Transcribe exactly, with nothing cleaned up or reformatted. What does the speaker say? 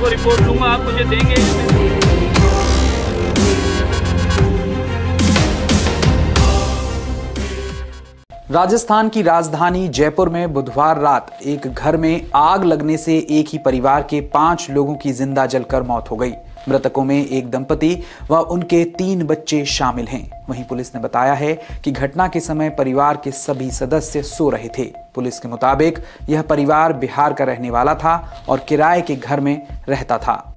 को रिपोर्ट लूंगा, आप मुझे देंगे। राजस्थान की राजधानी जयपुर में बुधवार रात एक घर में आग लगने से एक ही परिवार के पांच लोगों की जिंदा जलकर मौत हो गई। मृतकों में एक दंपति व उनके तीन बच्चे शामिल हैं। वहीं पुलिस ने बताया है कि घटना के समय परिवार के सभी सदस्य सो रहे थे। पुलिस के मुताबिक यह परिवार बिहार का रहने वाला था और किराए के घर में रहता था।